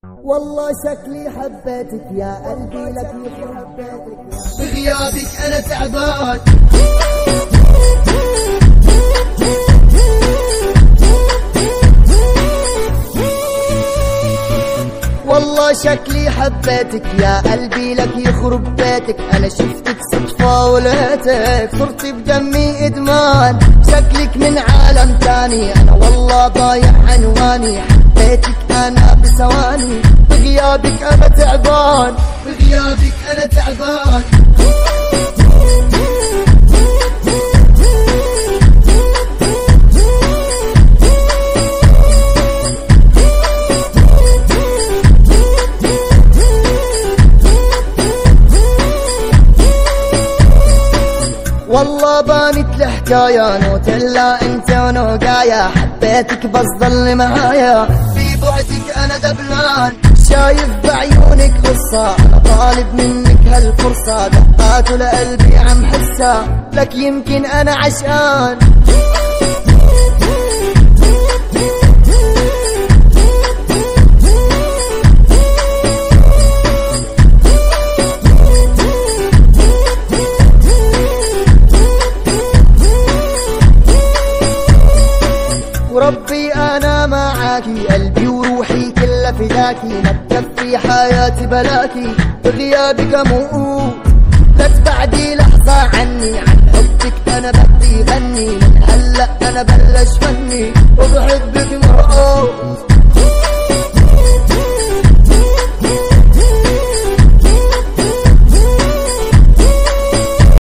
والله شكلي حبيتك يا قلبي لك حبيتك بغيابك انا تعبان. والله شكلي حبيتك يا قلبي لك يخرب بيتك. انا شفتك صدفة ولقيتك صرت بدمي ادمان. شكلك من عالم تاني انا والله ضايع عنواني. حبيتك انا بثواني بغيابك انا تعبان. بغيابك انا تعبان. والله بانت الحكاية نوتيلا انت ونوقايا. حبيتك بس ضل معايا في بعدك انا دبلان. شايف بعيونك قصة انا طالب منك هالفرصة. دقات لقلبي عم حسها لك يمكن انا عشقان. وربي انا معاكي قلبي وروحي كلها فداكي. ما تكفي حياتي بلاكي بغيابك اموت. لا تبعدي لحظة عني عن حبك انا بدي غني. من هلا انا بلش فني